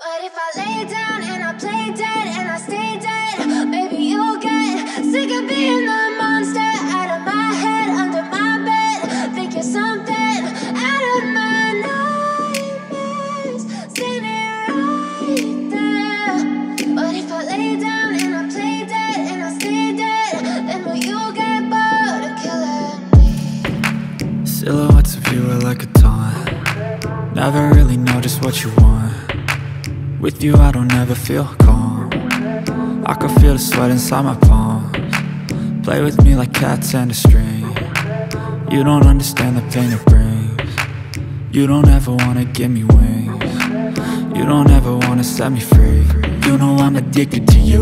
But if I lay down and I play dead and I stay dead, maybe you'll get sick of being the monster out of my head, under my bed. Think you're something out of my nightmares, standing right there. But if I lay down and I play dead and I stay dead, then will you get bored of killing me? Silhouettes of you are like a taunt. Never really know just what you want. With you I don't ever feel calm. I can feel the sweat inside my palms. Play with me like cats and a string. You don't understand the pain it brings. You don't ever wanna give me wings. You don't ever wanna set me free. You know I'm addicted to you.